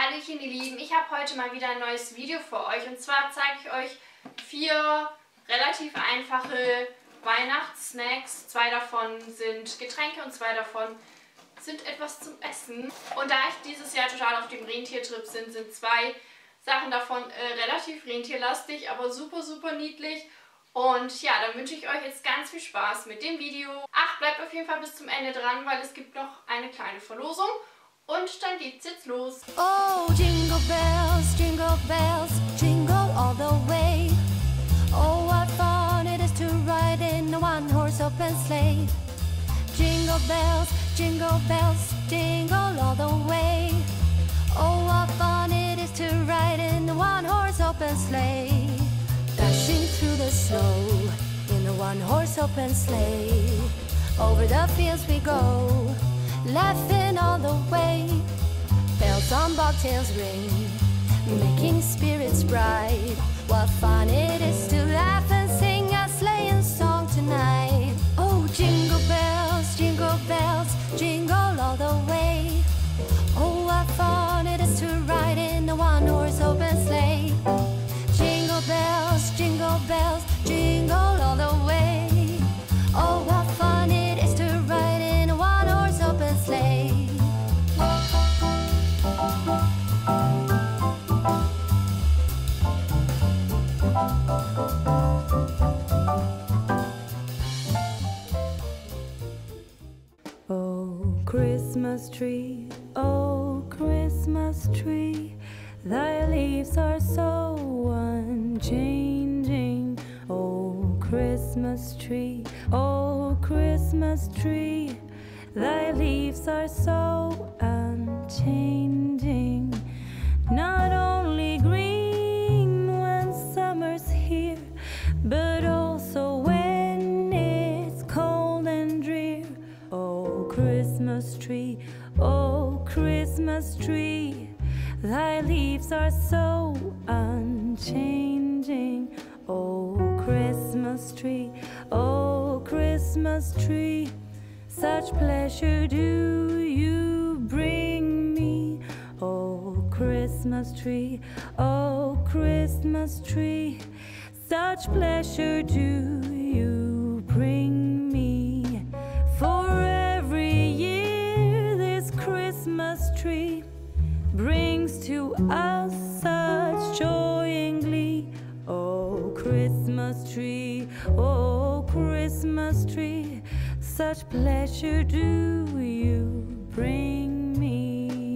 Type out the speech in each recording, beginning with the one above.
Hallöchen ihr Lieben, ich habe heute mal wieder ein neues Video für euch und zwar zeige ich euch 4 relativ einfache Weihnachtssnacks. 2 davon sind Getränke und 2 davon sind etwas zum Essen. Und da ich dieses Jahr total auf dem Rentiertrip bin, sind 2 Sachen davon relativ rentierlastig, aber super niedlich. Und ja, dann wünsche ich euch jetzt ganz viel Spaß mit dem Video. Ach, bleibt auf jeden Fall bis zum Ende dran, weil es gibt noch eine kleine Verlosung. Und dann geht's jetzt los. Oh, jingle bells, jingle all the way. Oh, what fun it is to ride in a one-horse open sleigh. Jingle bells, jingle all the way. Oh, what fun it is to ride in a one-horse open sleigh. Dashing through the snow in a one-horse open sleigh. Over the fields we go, laughing all the way. Bells on bobtails ring, making spirits bright. What fun it is to laugh and sing a sleighing song tonight. Oh, jingle bells, jingle all the way. Oh, what fun it is to ride in a one-horse open sleigh. Jingle bells, jingle all the way. Oh, what fun it is to ride in a one-horse open sleigh. Oh, Christmas tree, thy leaves are so unchanging. Oh, Christmas tree, thy leaves are so unchanging. Not only green when summer's here, but also when it's cold and drear. Oh, Christmas tree, thy leaves are so unchanging. Oh, Christmas tree, such pleasure do you bring me. Oh, Christmas tree, such pleasure do you bring me. For every year this Christmas tree brings to us such joy and glee. Oh, Christmas tree, such pleasure do you bring me.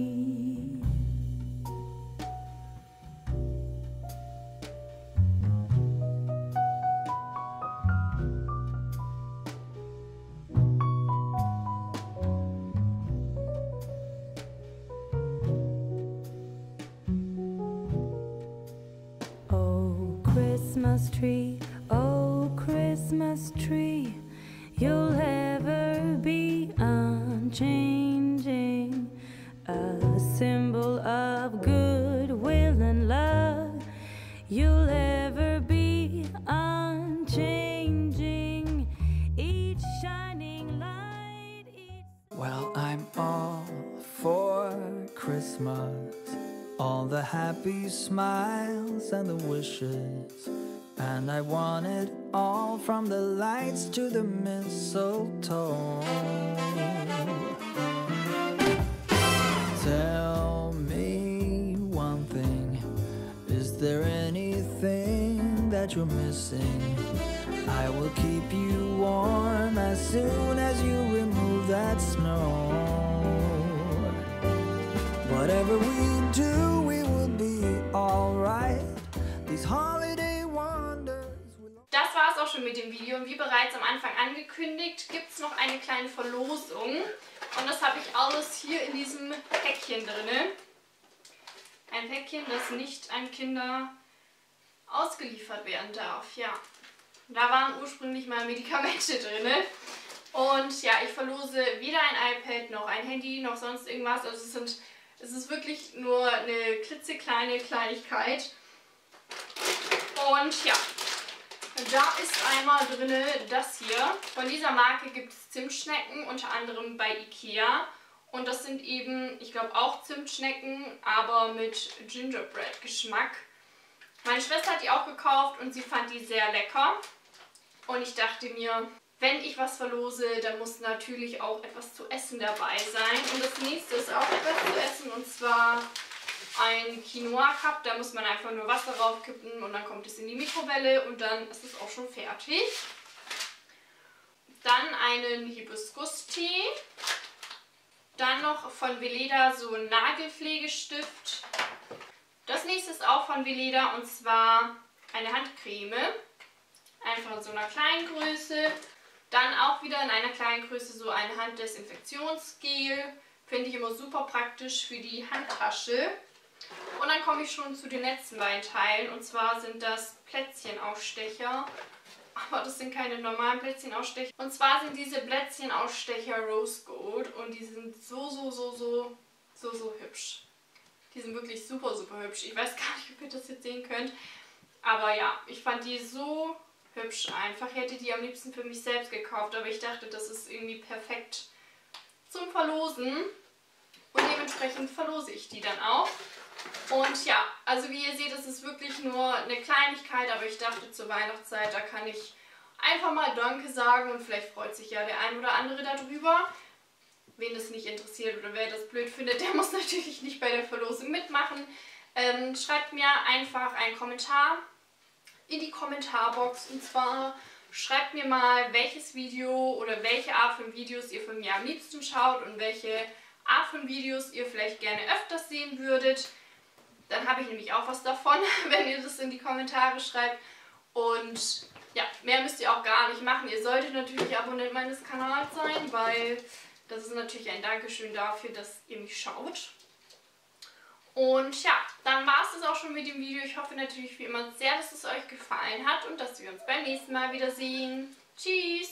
Oh, Christmas tree, you'll ever be unchanging, a symbol of goodwill and love. You'll ever be unchanging, each shining light. Well, I'm all for Christmas, all the happy smiles and the wishes. And I want it all, from the lights to the mistletoe. Tell me one thing, is there anything that you're missing? I will keep you warm as soon as you remove that snow. Whatever we do, we will be alright. These holiday wonders. Das war es auch schon mit dem Video und wie bereits am Anfang angekündigt, gibt es noch eine kleine Verlosung. Und das habe ich alles hier in diesem Päckchen drin. Ein Päckchen, das nicht an Kinder ausgeliefert werden darf. Ja, da waren ursprünglich mal Medikamente drin. Und ja, ich verlose weder ein iPad noch ein Handy noch sonst irgendwas. Also es ist wirklich nur eine klitzekleine Kleinigkeit. Und ja, da ist einmal drin das hier. Von dieser Marke gibt es Zimtschnecken, unter anderem bei Ikea. Und das sind eben, ich glaube auch Zimtschnecken, aber mit Gingerbread-Geschmack. Meine Schwester hat die auch gekauft und sie fand die sehr lecker. Und ich dachte mir, wenn ich was verlose, dann muss natürlich auch etwas zu essen dabei sein. Und das nächste ist auch etwas zu essen, und zwar ein Quinoa-Cup. Da muss man einfach nur Wasser raufkippen und dann kommt es in die Mikrowelle und dann ist es auch schon fertig. Dann einen Hibiskus-Tee. Dann noch von Weleda so ein Nagelpflegestift. Das nächste ist auch von Weleda, und zwar eine Handcreme. Einfach in so einer kleinen Größe. Dann auch wieder in einer kleinen Größe so ein Handdesinfektionsgel. Finde ich immer super praktisch für die Handtasche. Und dann komme ich schon zu den letzten beiden Teilen. Und zwar sind das Plätzchenausstecher. Aber das sind keine normalen Plätzchenausstecher. Und zwar sind diese Plätzchenausstecher Rose Gold. Und die sind so hübsch. Die sind wirklich super hübsch. Ich weiß gar nicht, ob ihr das jetzt sehen könnt. Aber ja, ich fand die so hübsch einfach. Ich hätte die am liebsten für mich selbst gekauft. Aber ich dachte, das ist irgendwie perfekt zum Verlosen. Und dementsprechend verlose ich die dann auch. Und ja, also wie ihr seht, es ist wirklich nur eine Kleinigkeit, aber ich dachte zur Weihnachtszeit, da kann ich einfach mal Danke sagen und vielleicht freut sich ja der ein oder andere darüber. Wen das nicht interessiert oder wer das blöd findet, der muss natürlich nicht bei der Verlosung mitmachen. Schreibt mir einfach einen Kommentar in die Kommentarbox, und zwar schreibt mir mal, welches Video oder welche Art von Videos ihr von mir am liebsten schaut und welche Art von Videos ihr vielleicht gerne öfters sehen würdet. Dann habe ich nämlich auch was davon, wenn ihr das in die Kommentare schreibt. Und ja, mehr müsst ihr auch gar nicht machen. Ihr solltet natürlich Abonnent meines Kanals sein, weil das ist natürlich ein Dankeschön dafür, dass ihr mich schaut. Und ja, dann war es das auch schon mit dem Video. Ich hoffe natürlich wie immer sehr, dass es euch gefallen hat und dass wir uns beim nächsten Mal wiedersehen. Tschüss!